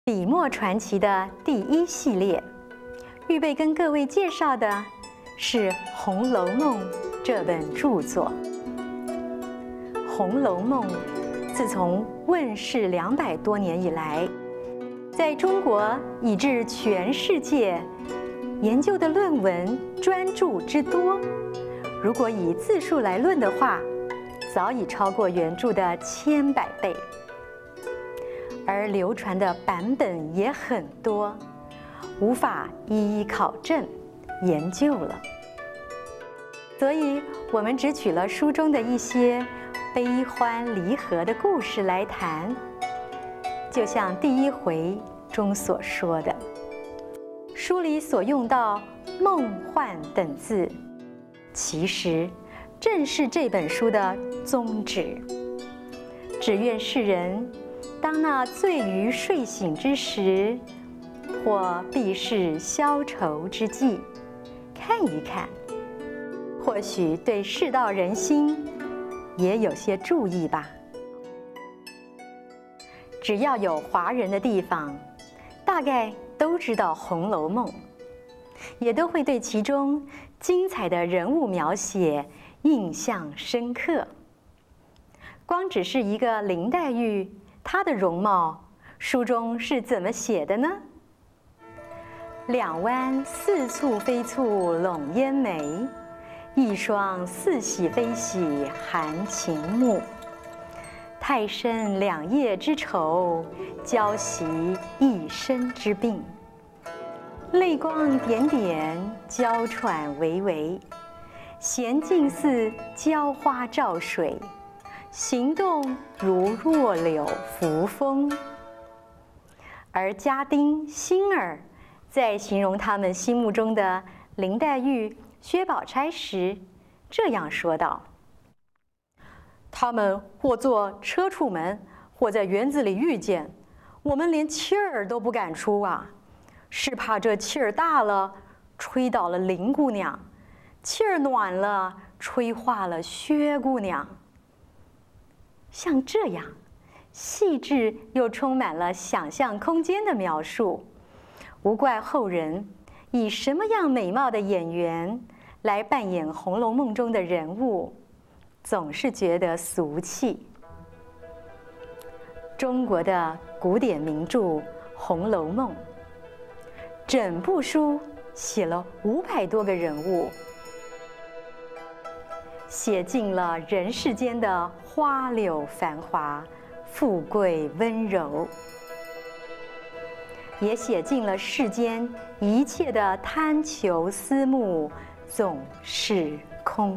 笔墨传奇的第1系列，预备跟各位介绍的是《红楼梦》这本著作。《红楼梦》自从问世200多年以来，在中国以至全世界，研究的论文专著之多，如果以字数来论的话，早已超过原著的千百倍。而流传的版本也很多，无法一一考证研究了。所以，我们只取了书中的一些悲欢离合的故事来谈。就像第1回中所说的，书里所用到“梦幻”等字，其实正是这本书的宗旨。只愿世人当那醉于睡醒之时，或避世消愁之际，看一看，或许对世道人心也有些注意吧。只要有华人的地方，大概都知道《红楼梦》，也都会对其中精彩的人物描写印象深刻。光只是一个林黛玉，她的容貌，书中是怎么写的呢？两弯似蹙非蹙笼烟眉，一双似喜非喜含情目。太深2夜之愁，娇袭1身之病。泪光点点，娇喘微微，娴静似娇花照水，行动如弱柳扶风。而家丁、星儿在形容他们心目中的林黛玉、薛宝钗时，这样说道：他们或坐车出门，或在园子里遇见，我们连气儿都不敢出啊，是怕这气儿大了，吹倒了林姑娘；气儿暖了，吹化了薛姑娘。像这样细致又充满了想象空间的描述，无怪后人以什么样美貌的演员来扮演《红楼梦》中的人物，总是觉得俗气。中国的古典名著《红楼梦》，整部书写了500多个人物，写尽了人世间的花柳繁华、富贵温柔，也写尽了世间一切的贪求思慕，总是空。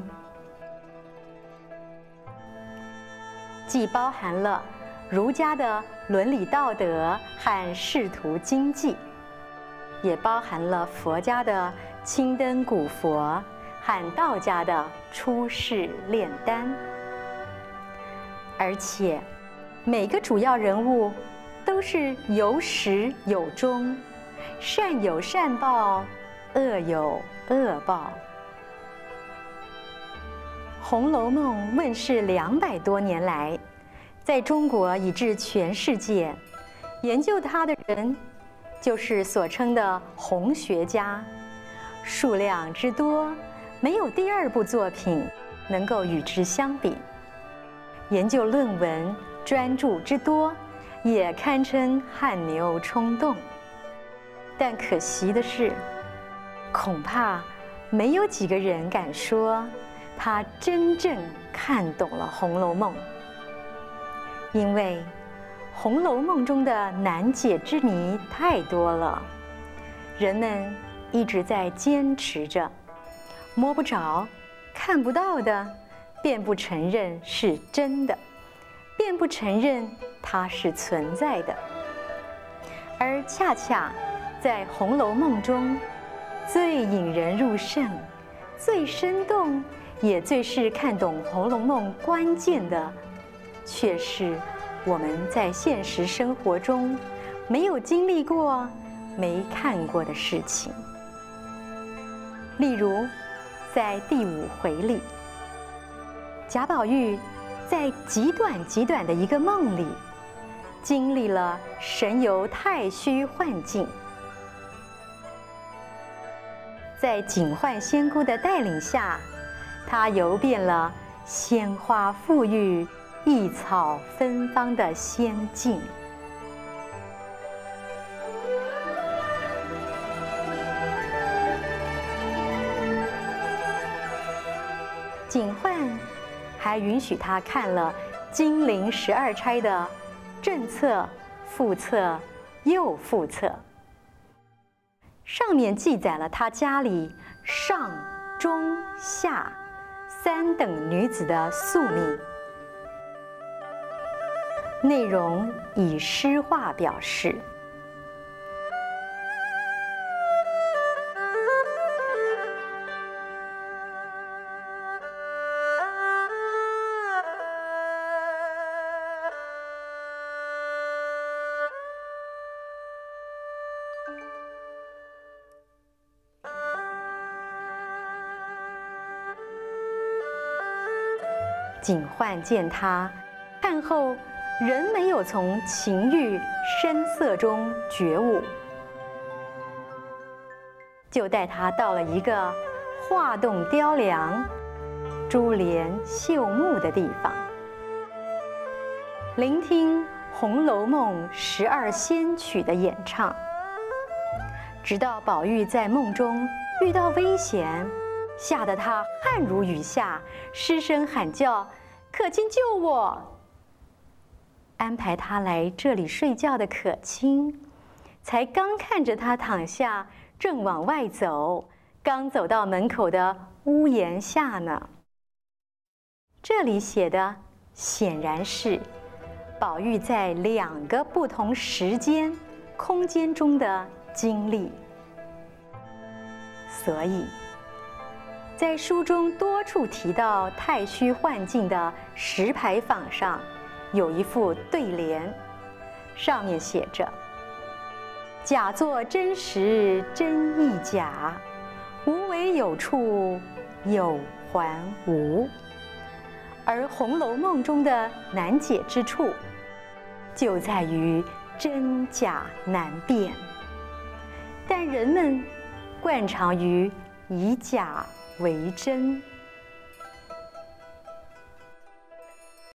既包含了儒家的伦理道德和仕途经济，也包含了佛家的青灯古佛和道家的出世炼丹。而且每个主要人物都是有始有终，善有善报，恶有恶报。《红楼梦》问世200多年来，在中国以至全世界，研究它的人就是所称的红学家，数量之多，没有第2部作品能够与之相比。研究论文专著之多，也堪称汗牛充栋。但可惜的是，恐怕没有几个人敢说他真正看懂了《红楼梦》，因为《红楼梦》中的难解之谜太多了，人们一直在坚持着，摸不着、看不到的，便不承认是真的，便不承认它是存在的。而恰恰在《红楼梦》中，最引人入胜、最生动，也最是看懂《红楼梦》关键的，却是我们在现实生活中没有经历过、没看过的事情。例如，在第5回里，贾宝玉在极短的一个梦里， 经历了神游太虚幻境。在警幻仙姑的带领下，他游遍了鲜花馥郁、异草芬芳的仙境。警幻还允许他看了金陵12钗的正册、副册、右副册，上面记载了他家里上、中、下3等女子的宿命，内容以诗画表示。警幻见他看后仍没有从情欲声色中觉悟，就带他到了一个画栋雕梁、珠帘绣幕的地方，聆听《红楼梦》12仙曲的演唱，直到宝玉在梦中遇到危险，吓得他汗如雨下，失声喊叫：“可卿救我！”安排他来这里睡觉的可卿，才刚看着他躺下，正往外走，刚走到门口的屋檐下呢。这里写的显然是宝玉在2个不同时间、空间中的经历，所以在书中多处提到太虚幻境的石牌坊上，有一副对联，上面写着：“假作真实真亦假，无为有处有还无。”而《红楼梦》中的难解之处，就在于真假难辨，但人们惯常于以假为真。